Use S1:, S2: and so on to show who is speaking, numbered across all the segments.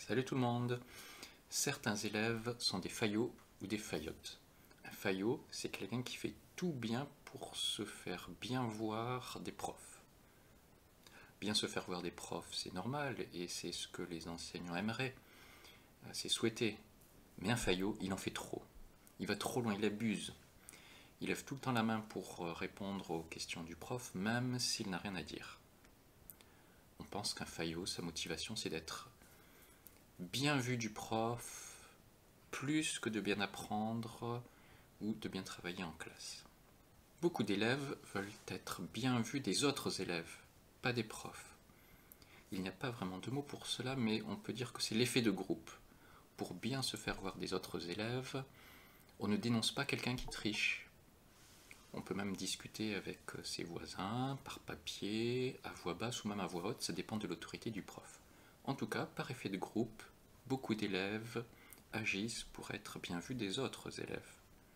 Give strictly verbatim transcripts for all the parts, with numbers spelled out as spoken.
S1: Salut tout le monde! Certains élèves sont des faillots ou des faillottes. Un faillot, c'est quelqu'un qui fait tout bien pour se faire bien voir des profs. Bien se faire voir des profs, c'est normal et c'est ce que les enseignants aimeraient. C'est souhaité. Mais un faillot, il en fait trop. Il va trop loin, il abuse. Il lève tout le temps la main pour répondre aux questions du prof, même s'il n'a rien à dire. On pense qu'un faillot, sa motivation, c'est d'être bien vu du prof, plus que de bien apprendre ou de bien travailler en classe. Beaucoup d'élèves veulent être bien vus des autres élèves, pas des profs. Il n'y a pas vraiment de mot pour cela, mais on peut dire que c'est l'effet de groupe. Pour bien se faire voir des autres élèves, on ne dénonce pas quelqu'un qui triche. On peut même discuter avec ses voisins, par papier, à voix basse ou même à voix haute, ça dépend de l'autorité du prof. En tout cas, par effet de groupe, beaucoup d'élèves agissent pour être bien vus des autres élèves.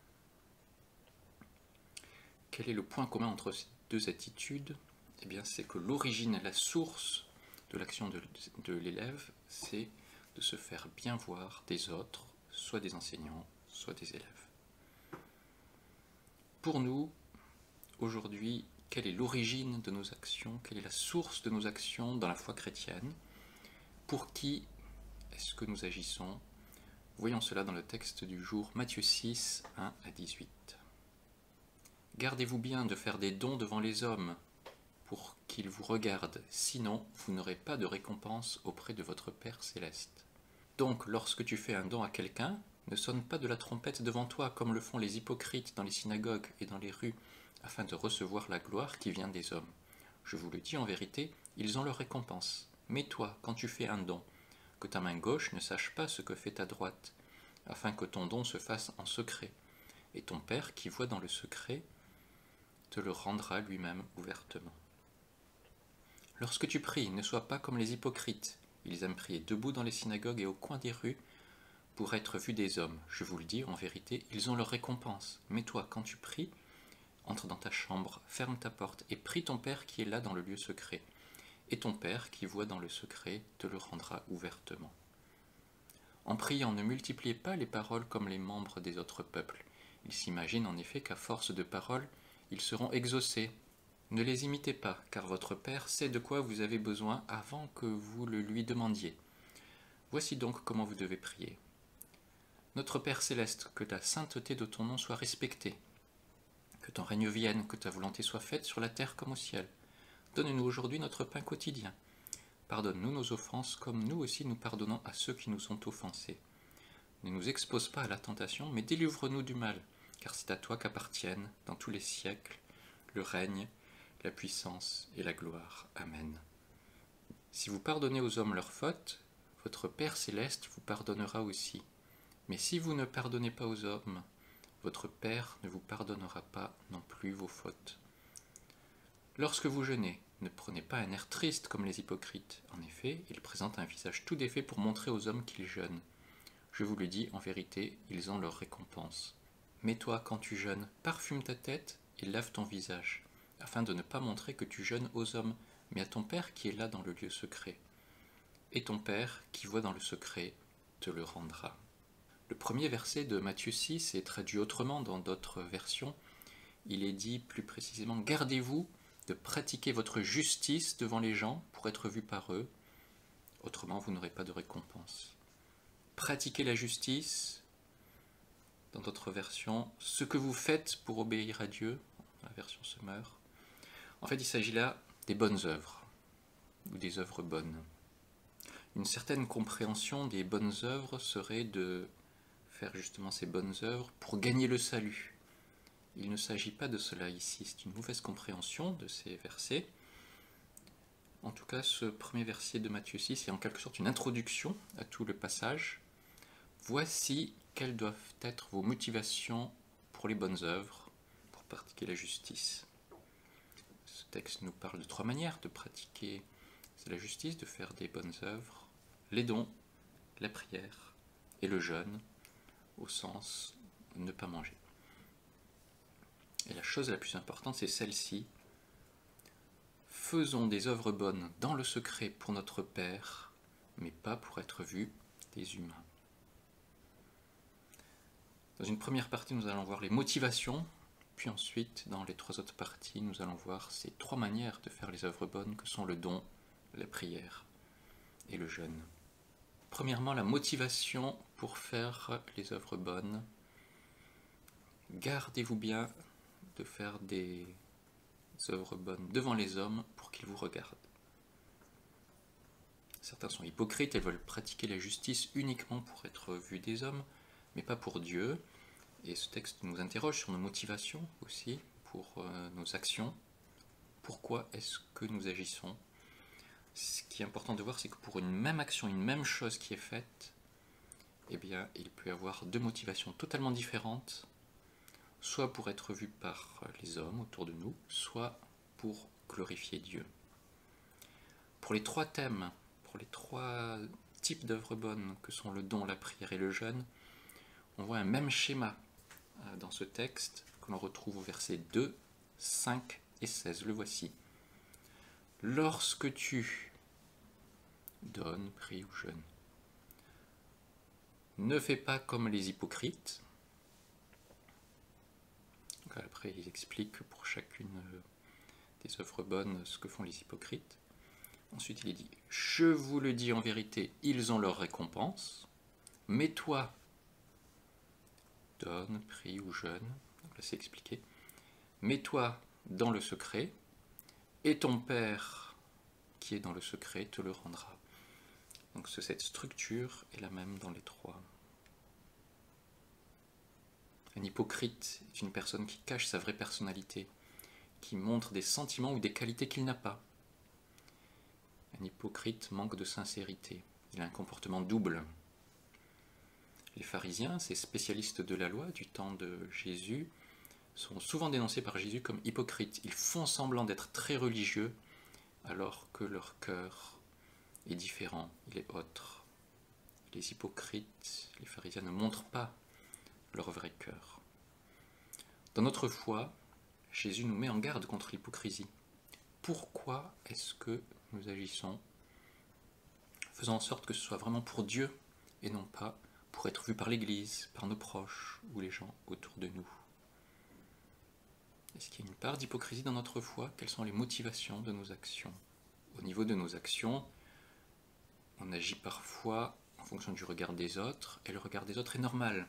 S1: Quel est le point commun entre ces deux attitudes? Eh bien, c'est que l'origine, la source de l'action de, de l'élève, c'est de se faire bien voir des autres, soit des enseignants, soit des élèves. Pour nous, aujourd'hui, quelle est l'origine de nos actions? Quelle est la source de nos actions dans la foi chrétienne? Pour qui est-ce que nous agissons? Voyons cela dans le texte du jour, Matthieu six, un à dix-huit. Gardez-vous bien de faire des dons devant les hommes, pour qu'ils vous regardent, sinon vous n'aurez pas de récompense auprès de votre Père céleste. Donc, lorsque tu fais un don à quelqu'un, ne sonne pas de la trompette devant toi, comme le font les hypocrites dans les synagogues et dans les rues, afin de recevoir la gloire qui vient des hommes. Je vous le dis en vérité, ils ont leur récompense. Mais toi, quand tu fais un don, que ta main gauche ne sache pas ce que fait ta droite, afin que ton don se fasse en secret. Et ton Père, qui voit dans le secret, te le rendra lui-même ouvertement. Lorsque tu pries, ne sois pas comme les hypocrites. Ils aiment prier debout dans les synagogues et au coin des rues pour être vus des hommes. Je vous le dis, en vérité, ils ont leur récompense. Mais toi, quand tu pries, entre dans ta chambre, ferme ta porte et prie ton Père qui est là dans le lieu secret. Et ton Père qui voit dans le secret te le rendra ouvertement. En priant, ne multipliez pas les paroles comme les membres des autres peuples. Ils s'imaginent en effet qu'à force de paroles, ils seront exaucés. Ne les imitez pas, car votre Père sait de quoi vous avez besoin avant que vous le lui demandiez. Voici donc comment vous devez prier. Notre Père céleste, que la sainteté de ton nom soit respectée. Que ton règne vienne, que ta volonté soit faite sur la terre comme au ciel. Donne-nous aujourd'hui notre pain quotidien. Pardonne-nous nos offenses, comme nous aussi nous pardonnons à ceux qui nous ont offensés. Ne nous expose pas à la tentation, mais délivre-nous du mal, car c'est à toi qu'appartiennent, dans tous les siècles, le règne, la puissance et la gloire. Amen. Si vous pardonnez aux hommes leurs fautes, votre Père céleste vous pardonnera aussi. Mais si vous ne pardonnez pas aux hommes, votre Père ne vous pardonnera pas non plus vos fautes. Lorsque vous jeûnez, ne prenez pas un air triste comme les hypocrites. En effet, ils présentent un visage tout défait pour montrer aux hommes qu'ils jeûnent. Je vous le dis, en vérité, ils ont leur récompense. Mais toi, quand tu jeûnes, parfume ta tête et lave ton visage, afin de ne pas montrer que tu jeûnes aux hommes, mais à ton Père qui est là dans le lieu secret. Et ton Père, qui voit dans le secret, te le rendra. Le premier verset de Matthieu six est traduit autrement dans d'autres versions. Il est dit plus précisément « Gardez-vous de pratiquer votre justice devant les gens pour être vu par eux, autrement vous n'aurez pas de récompense. » Pratiquez la justice, dans d'autres versions, ce que vous faites pour obéir à Dieu, la version Semeur. En fait, il s'agit là des bonnes œuvres, ou des œuvres bonnes. Une certaine compréhension des bonnes œuvres serait de faire justement ces bonnes œuvres pour gagner le salut. Il ne s'agit pas de cela ici, c'est une mauvaise compréhension de ces versets. En tout cas, ce premier verset de Matthieu six est en quelque sorte une introduction à tout le passage. Voici quelles doivent être vos motivations pour les bonnes œuvres, pour pratiquer la justice. Ce texte nous parle de trois manières de pratiquer la justice, de faire des bonnes œuvres, les dons, la prière et le jeûne, au sens ne pas manger. Et la chose la plus importante, c'est celle-ci. Faisons des œuvres bonnes dans le secret pour notre Père, mais pas pour être vus des humains. Dans une première partie, nous allons voir les motivations, puis ensuite, dans les trois autres parties, nous allons voir ces trois manières de faire les œuvres bonnes que sont le don, la prière et le jeûne. Premièrement, la motivation pour faire les œuvres bonnes. Gardez-vous bien de faire des œuvres bonnes devant les hommes pour qu'ils vous regardent. Certains sont hypocrites et veulent pratiquer la justice uniquement pour être vus des hommes, mais pas pour Dieu. Et ce texte nous interroge sur nos motivations aussi, pour euh, nos actions. Pourquoi est-ce que nous agissons? Ce qui est important de voir, c'est que pour une même action, une même chose qui est faite, eh bien, il peut y avoir deux motivations totalement différentes, soit pour être vu par les hommes autour de nous, soit pour glorifier Dieu. Pour les trois thèmes, pour les trois types d'œuvres bonnes que sont le don, la prière et le jeûne, on voit un même schéma dans ce texte que l'on retrouve au verset deux, cinq et seize. Le voici. Lorsque tu donnes, pries ou jeûnes, ne fais pas comme les hypocrites. Donc après, il explique pour chacune des œuvres bonnes ce que font les hypocrites. Ensuite, il est dit, je vous le dis en vérité, ils ont leur récompense, mais toi, donne, prie ou jeûne, donc là c'est expliqué, mets-toi dans le secret, et ton Père qui est dans le secret te le rendra. Donc cette structure est la même dans les trois. Un hypocrite est une personne qui cache sa vraie personnalité, qui montre des sentiments ou des qualités qu'il n'a pas. Un hypocrite manque de sincérité, il a un comportement double. Les pharisiens, ces spécialistes de la loi du temps de Jésus, sont souvent dénoncés par Jésus comme hypocrites. Ils font semblant d'être très religieux alors que leur cœur est différent, il est autre. Les hypocrites, les pharisiens ne montrent pas leur vrai cœur. Dans notre foi, Jésus nous met en garde contre l'hypocrisie. Pourquoi est-ce que nous agissons? Faisons en sorte que ce soit vraiment pour Dieu et non pas pour être vu par l'Église, par nos proches ou les gens autour de nous. Est-ce qu'il y a une part d'hypocrisie dans notre foi? Quelles sont les motivations de nos actions? Au niveau de nos actions, on agit parfois en fonction du regard des autres, et le regard des autres est normal.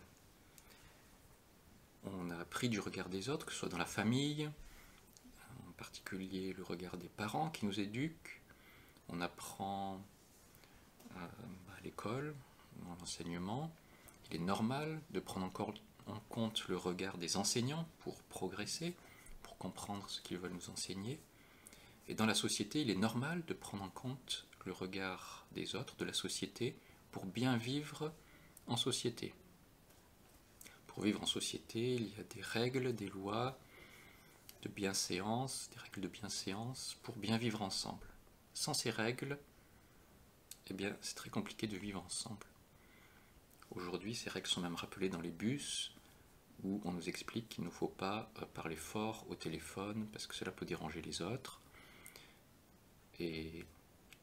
S1: On a appris du regard des autres, que ce soit dans la famille, en particulier le regard des parents qui nous éduquent. On apprend à l'école, dans l'enseignement. Il est normal de prendre encore en compte le regard des enseignants pour progresser, pour comprendre ce qu'ils veulent nous enseigner. Et dans la société, il est normal de prendre en compte le regard des autres, de la société, pour bien vivre en société. Pour vivre en société, il y a des règles, des lois de bienséance, des règles de bienséance pour bien vivre ensemble. Sans ces règles, eh bien, c'est très compliqué de vivre ensemble. Aujourd'hui, ces règles sont même rappelées dans les bus, où on nous explique qu'il ne faut pas parler fort au téléphone, parce que cela peut déranger les autres. Et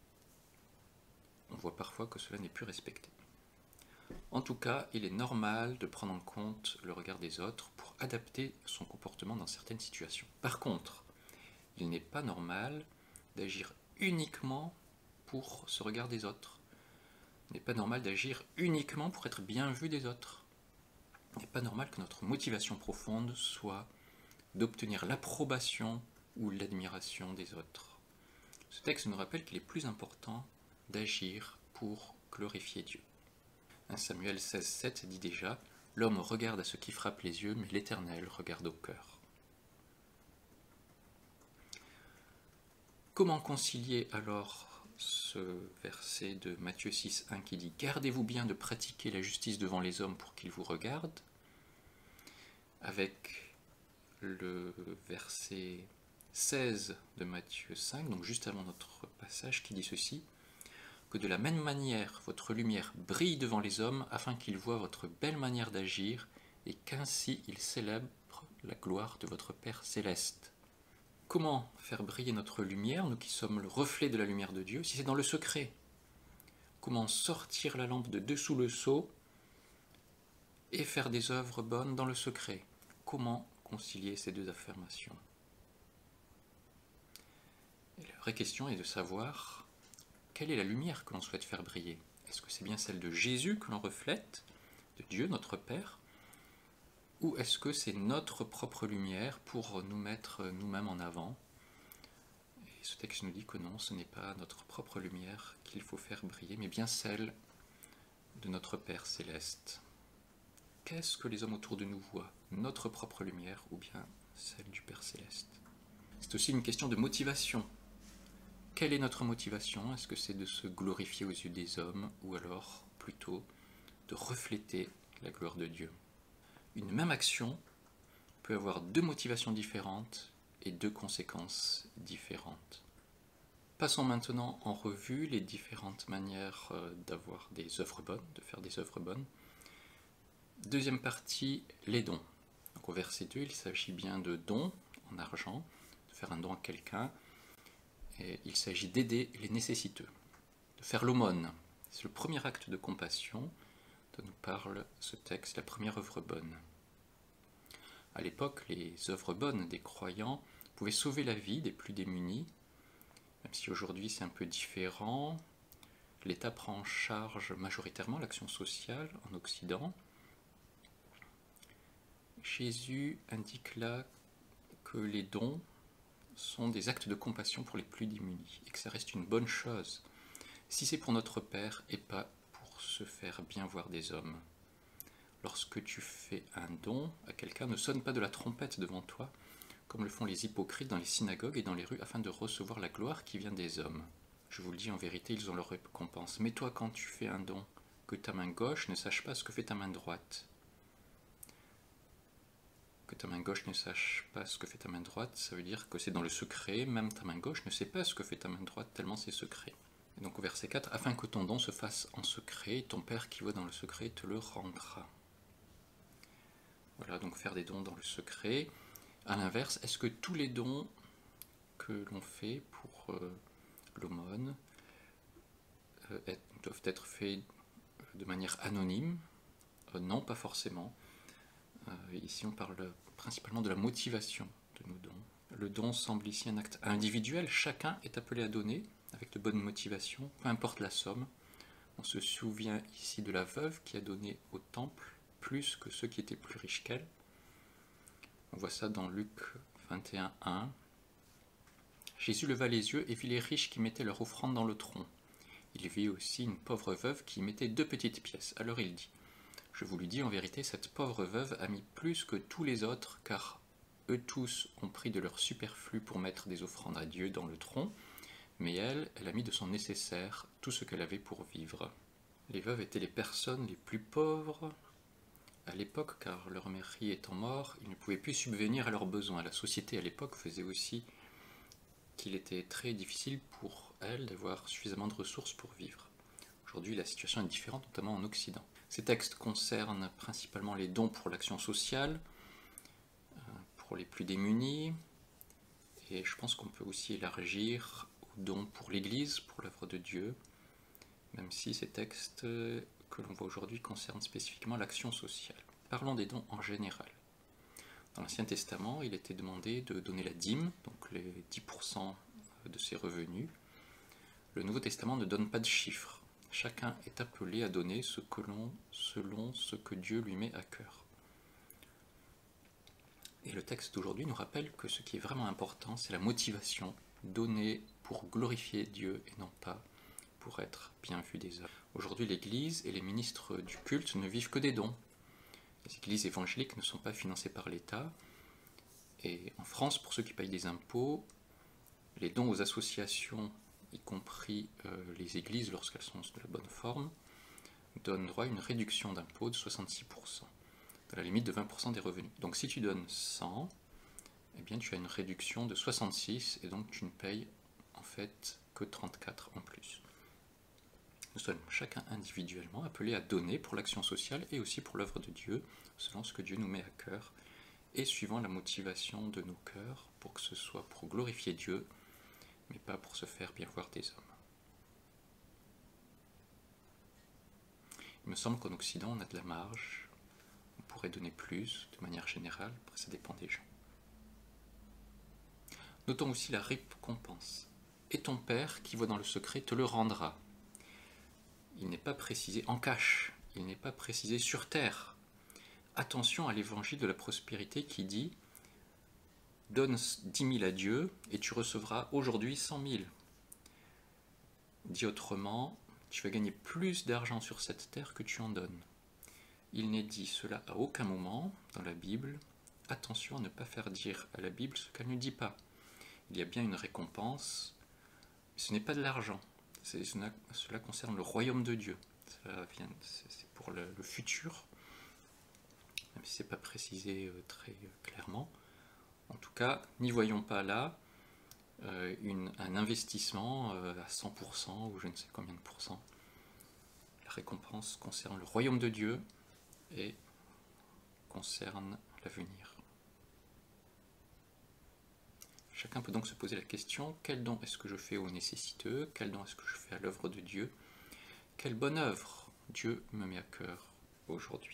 S1: on voit parfois que cela n'est plus respecté. En tout cas, il est normal de prendre en compte le regard des autres pour adapter son comportement dans certaines situations. Par contre, il n'est pas normal d'agir uniquement pour ce regard des autres. Il n'est pas normal d'agir uniquement pour être bien vu des autres. Il n'est pas normal que notre motivation profonde soit d'obtenir l'approbation ou l'admiration des autres. Ce texte nous rappelle qu'il est plus important d'agir pour glorifier Dieu. un Samuel seize, sept dit déjà « L'homme regarde à ce qui frappe les yeux, mais l'Éternel regarde au cœur. » Comment concilier alors ce verset de Matthieu six, un qui dit « Gardez-vous bien de pratiquer la justice devant les hommes pour qu'ils vous regardent » avec le verset seize de Matthieu cinq, donc juste avant notre passage, qui dit ceci, que de la même manière votre lumière brille devant les hommes afin qu'ils voient votre belle manière d'agir et qu'ainsi ils célèbrent la gloire de votre Père céleste. Comment faire briller notre lumière, nous qui sommes le reflet de la lumière de Dieu, si c'est dans le secret? Comment sortir la lampe de dessous le seau et faire des œuvres bonnes dans le secret? Comment concilier ces deux affirmations? Et la vraie question est de savoir quelle est la lumière que l'on souhaite faire briller. Est-ce que c'est bien celle de Jésus que l'on reflète, de Dieu notre Père, ou est-ce que c'est notre propre lumière pour nous mettre nous-mêmes en avant? Et ce texte nous dit que non, ce n'est pas notre propre lumière qu'il faut faire briller, mais bien celle de notre Père céleste. Qu'est-ce que les hommes autour de nous voient? Notre propre lumière ou bien celle du Père céleste? C'est aussi une question de motivation. Quelle est notre motivation? Est-ce que c'est de se glorifier aux yeux des hommes ou alors plutôt de refléter la gloire de Dieu? Une même action peut avoir deux motivations différentes et deux conséquences différentes. Passons maintenant en revue les différentes manières d'avoir des œuvres bonnes, de faire des œuvres bonnes. Deuxième partie, les dons. Donc au verset deux, il s'agit bien de dons en argent, de faire un don à quelqu'un. Et il s'agit d'aider les nécessiteux, de faire l'aumône. C'est le premier acte de compassion dont nous parle ce texte, la première œuvre bonne. À l'époque, les œuvres bonnes des croyants pouvaient sauver la vie des plus démunis, même si aujourd'hui c'est un peu différent. L'État prend en charge majoritairement l'action sociale en Occident. Jésus indique là que les dons sont des actes de compassion pour les plus démunis et que ça reste une bonne chose si c'est pour notre Père et pas pour se faire bien voir des hommes. Lorsque tu fais un don à quelqu'un, ne sonne pas de la trompette devant toi, comme le font les hypocrites dans les synagogues et dans les rues, afin de recevoir la gloire qui vient des hommes. Je vous le dis en vérité, ils ont leur récompense. Mais toi, quand tu fais un don, que ta main gauche ne sache pas ce que fait ta main droite. Que ta main gauche ne sache pas ce que fait ta main droite, ça veut dire que c'est dans le secret, même ta main gauche ne sait pas ce que fait ta main droite, tellement c'est secret. Et donc au verset quatre, afin que ton don se fasse en secret, ton Père qui voit dans le secret te le rendra. Voilà, donc faire des dons dans le secret. A l'inverse, est-ce que tous les dons que l'on fait pour euh, l'aumône euh, doivent être faits de manière anonyme? euh, Non, pas forcément. Euh, ici, on parle principalement de la motivation de nos dons. Le don semble ici un acte individuel. Chacun est appelé à donner avec de bonnes motivations, peu importe la somme. On se souvient ici de la veuve qui a donné au temple plus que ceux qui étaient plus riches qu'elle. On voit ça dans Luc vingt et un, un. Jésus leva les yeux et vit les riches qui mettaient leur offrande dans le tronc. Il vit aussi une pauvre veuve qui mettait deux petites pièces. Alors il dit, je vous le dis en vérité, cette pauvre veuve a mis plus que tous les autres, car eux tous ont pris de leur superflu pour mettre des offrandes à Dieu dans le tronc, mais elle, elle a mis de son nécessaire tout ce qu'elle avait pour vivre. Les veuves étaient les personnes les plus pauvres à l'époque, car leur mari étant mort, ils ne pouvaient plus subvenir à leurs besoins. La société à l'époque faisait aussi qu'il était très difficile pour elles d'avoir suffisamment de ressources pour vivre. Aujourd'hui, la situation est différente, notamment en Occident. Ces textes concernent principalement les dons pour l'action sociale, pour les plus démunis, et je pense qu'on peut aussi élargir aux dons pour l'Église, pour l'œuvre de Dieu, même si ces textes que l'on voit aujourd'hui concernent spécifiquement l'action sociale. Parlons des dons en général. Dans l'Ancien Testament, il était demandé de donner la dîme, donc les dix pour cent de ses revenus. Le Nouveau Testament ne donne pas de chiffres. Chacun est appelé à donner ce que l'on, selon ce que Dieu lui met à cœur. Et le texte d'aujourd'hui nous rappelle que ce qui est vraiment important, c'est la motivation, donner pour glorifier Dieu et non pas pour être bien vu des hommes. Aujourd'hui, l'Église et les ministres du culte ne vivent que des dons. Les églises évangéliques ne sont pas financées par l'État. Et en France, pour ceux qui payent des impôts, les dons aux associations, y compris euh, les églises lorsqu'elles sont de la bonne forme, donnent droit à une réduction d'impôt de soixante-six pour cent, à la limite de vingt pour cent des revenus. Donc si tu donnes cent, eh bien tu as une réduction de soixante-six et donc tu ne payes en fait que trente-quatre en plus. Nous sommes chacun individuellement appelés à donner pour l'action sociale et aussi pour l'œuvre de Dieu, selon ce que Dieu nous met à cœur, et suivant la motivation de nos cœurs, pour que ce soit pour glorifier Dieu, mais pas pour se faire bien voir des hommes. me semble qu'en Occident, on a de la marge, on pourrait donner plus de manière générale, après ça dépend des gens. Notons aussi la récompense. Et ton Père qui voit dans le secret te le rendra. Il n'est pas précisé en cash, il n'est pas précisé sur terre. Attention à l'évangile de la prospérité qui dit « Donne dix mille à Dieu et tu recevras aujourd'hui cent mille ». Dit autrement, tu vas gagner plus d'argent sur cette terre que tu en donnes. Il n'est dit cela à aucun moment dans la Bible. Attention à ne pas faire dire à la Bible ce qu'elle ne dit pas. Il y a bien une récompense, mais ce n'est pas de l'argent. Cela concerne le royaume de Dieu. C'est pour le, le futur, même si ce n'est pas précisé très clairement. En tout cas, n'y voyons pas là euh, une, un investissement euh, à cent pour cent ou je ne sais combien de pourcents. La récompense concerne le royaume de Dieu et concerne l'avenir. Chacun peut donc se poser la question, quel don est-ce que je fais aux nécessiteux? Quel don est-ce que je fais à l'œuvre de Dieu? Quelle bonne œuvre Dieu me met à cœur aujourd'hui?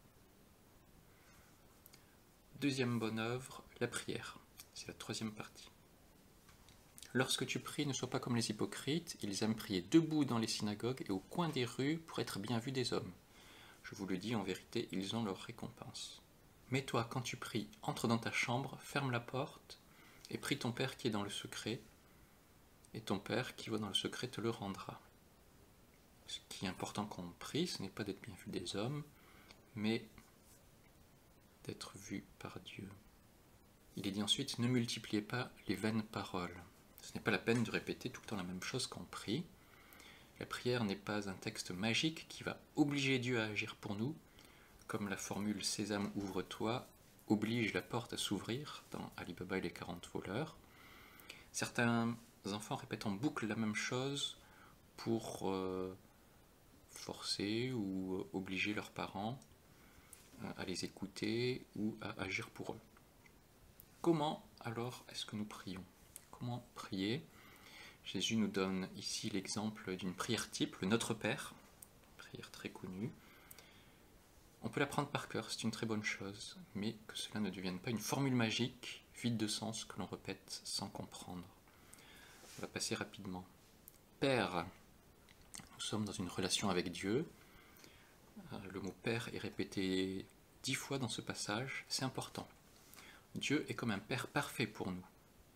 S1: Deuxième bonne œuvre, la prière. C'est la troisième partie. Lorsque tu pries, ne sois pas comme les hypocrites, ils aiment prier debout dans les synagogues et au coin des rues pour être bien vus des hommes. Je vous le dis, en vérité, ils ont leur récompense. Mais toi, quand tu pries, entre dans ta chambre, ferme la porte, et prie ton Père qui est dans le secret, et ton Père qui voit dans le secret te le rendra. Ce qui est important quand on prie, ce n'est pas d'être bien vu des hommes, mais d'être vu par Dieu. Il est dit ensuite, ne multipliez pas les vaines paroles. Ce n'est pas la peine de répéter tout le temps la même chose quand on prie. La prière n'est pas un texte magique qui va obliger Dieu à agir pour nous, comme la formule « Sésame, ouvre-toi » oblige la porte à s'ouvrir dans Ali Baba et les quarante voleurs. Certains enfants répètent en boucle la même chose pour euh, forcer ou euh, obliger leurs parents euh, à les écouter ou à agir pour eux. Comment alors est-ce que nous prions? Comment prier? Jésus nous donne ici l'exemple d'une prière type, le Notre Père, prière très connue. On peut l'apprendre par cœur, c'est une très bonne chose, mais que cela ne devienne pas une formule magique, vide de sens, que l'on répète sans comprendre. On va passer rapidement. Père, nous sommes dans une relation avec Dieu. Le mot Père est répété dix fois dans ce passage, c'est important. Dieu est comme un Père parfait pour nous.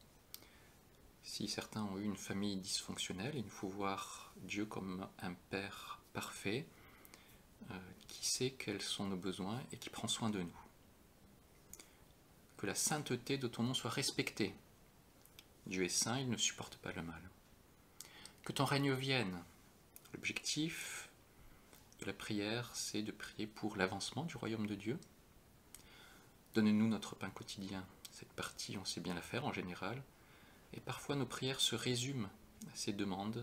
S1: Si certains ont eu une famille dysfonctionnelle, il nous faut voir Dieu comme un Père parfait, euh, qui sait quels sont nos besoins et qui prend soin de nous. Que la sainteté de ton nom soit respectée. Dieu est saint, il ne supporte pas le mal. Que ton règne vienne. L'objectif de la prière, c'est de prier pour l'avancement du royaume de Dieu. Donne-nous notre pain quotidien. Cette partie, on sait bien la faire en général. Et parfois, nos prières se résument à ces demandes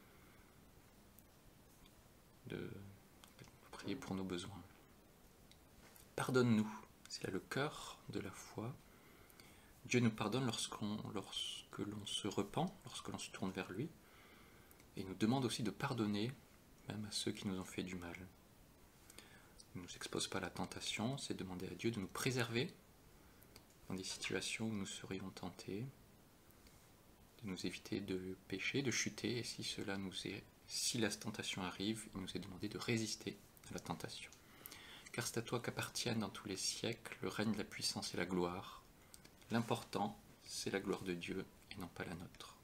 S1: de prier pour nos besoins. Pardonne-nous. C'est là le cœur de la foi. Dieu nous pardonne lorsqu'on, lorsque l'on se repent, lorsque l'on se tourne vers lui. Et il nous demande aussi de pardonner, même à ceux qui nous ont fait du mal. Il ne nous expose pas à la tentation, c'est demander à Dieu de nous préserver dans des situations où nous serions tentés, de nous éviter de pécher, de chuter, et si cela nous est, si la tentation arrive, il nous est demandé de résister à la tentation. Car c'est à toi qu'appartiennent dans tous les siècles le règne, la puissance et la gloire. L'important, c'est la gloire de Dieu et non pas la nôtre.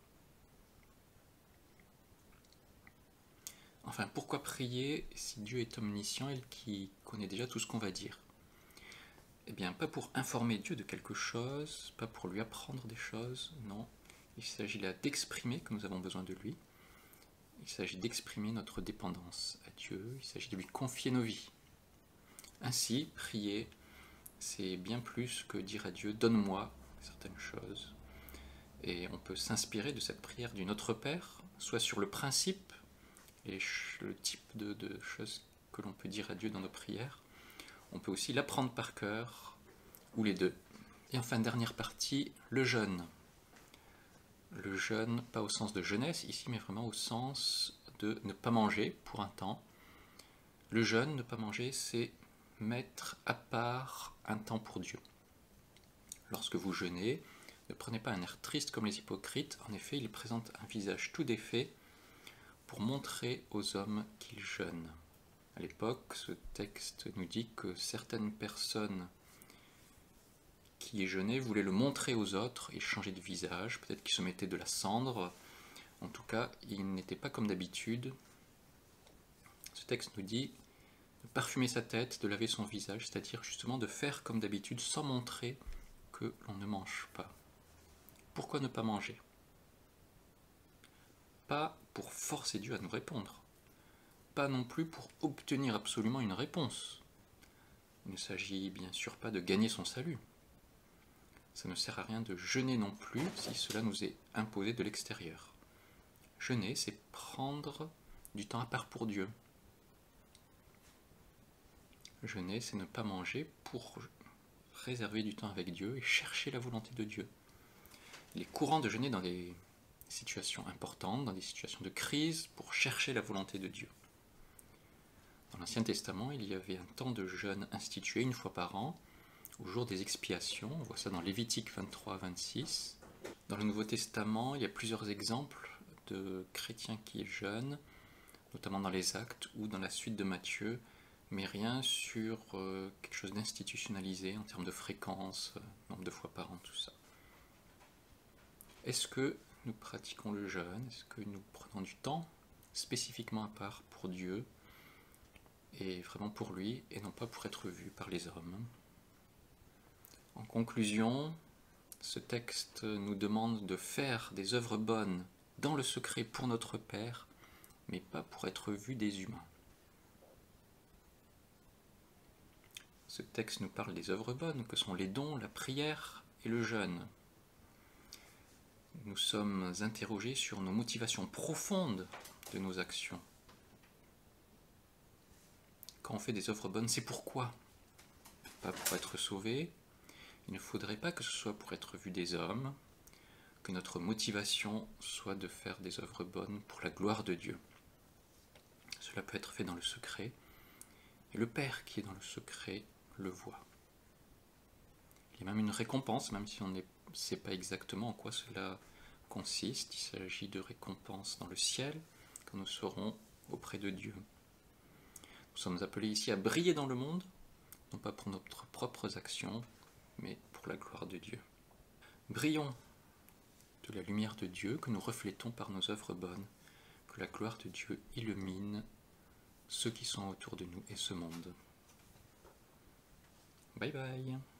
S1: Enfin, pourquoi prier si Dieu est omniscient et qui connaît déjà tout ce qu'on va dire? Eh bien, pas pour informer Dieu de quelque chose, pas pour lui apprendre des choses, non. Il s'agit là d'exprimer que nous avons besoin de lui. Il s'agit d'exprimer notre dépendance à Dieu. Il s'agit de lui confier nos vies. Ainsi, prier, c'est bien plus que dire à Dieu « donne-moi » certaines choses. Et on peut s'inspirer de cette prière du Notre Père, soit sur le principe et le type de, de choses que l'on peut dire à Dieu dans nos prières. On peut aussi l'apprendre par cœur, ou les deux. Et enfin, dernière partie, le jeûne. Le jeûne, pas au sens de jeunesse ici, mais vraiment au sens de ne pas manger pour un temps. Le jeûne, ne pas manger, c'est mettre à part un temps pour Dieu. Lorsque vous jeûnez, ne prenez pas un air triste comme les hypocrites. En effet, ils présentent un visage tout défait pour montrer aux hommes qu'ils jeûnent. À l'époque, ce texte nous dit que certaines personnes qui jeûnaient voulaient le montrer aux autres et changer de visage. Peut-être qu'ils se mettaient de la cendre. En tout cas, ils n'étaient pas comme d'habitude. Ce texte nous dit de parfumer sa tête, de laver son visage, c'est-à-dire justement de faire comme d'habitude sans montrer que l'on ne mange pas. Pourquoi ne pas manger? Pas pour forcer Dieu à nous répondre, pas non plus pour obtenir absolument une réponse. Il ne s'agit bien sûr pas de gagner son salut. Ça ne sert à rien de jeûner non plus si cela nous est imposé de l'extérieur. Jeûner, c'est prendre du temps à part pour Dieu. Jeûner, c'est ne pas manger pour réserver du temps avec Dieu et chercher la volonté de Dieu. Il est courant de jeûner dans des situations importantes, dans des situations de crise, pour chercher la volonté de Dieu. Dans l'Ancien Testament, il y avait un temps de jeûne institué une fois par an, au jour des expiations. On voit ça dans Lévitique vingt-trois à vingt-six. Dans le Nouveau Testament, il y a plusieurs exemples de chrétiens qui jeûnent, notamment dans les Actes ou dans la suite de Matthieu, mais rien sur euh, quelque chose d'institutionnalisé en termes de fréquence, euh, nombre de fois par an, tout ça. Est-ce que nous pratiquons le jeûne? Est-ce que nous prenons du temps spécifiquement à part pour Dieu et vraiment pour lui et non pas pour être vu par les hommes? En conclusion, ce texte nous demande de faire des œuvres bonnes dans le secret pour notre Père, mais pas pour être vu des humains. Ce texte nous parle des œuvres bonnes, que sont les dons, la prière et le jeûne. Nous sommes interrogés sur nos motivations profondes de nos actions. Quand on fait des œuvres bonnes, c'est pourquoi? Pas pour être sauvé. Il ne faudrait pas que ce soit pour être vu des hommes, que notre motivation soit de faire des œuvres bonnes pour la gloire de Dieu. Cela peut être fait dans le secret, et le Père qui est dans le secret le voit. Il y a même une récompense, même si on ne sait pas exactement en quoi cela consiste. Il s'agit de récompense dans le ciel, quand nous serons auprès de Dieu. Nous sommes appelés ici à briller dans le monde, non pas pour nos propres actions, mais pour la gloire de Dieu. Brillons de la lumière de Dieu que nous reflétons par nos œuvres bonnes, que la gloire de Dieu illumine ceux qui sont autour de nous et ce monde. Bye bye.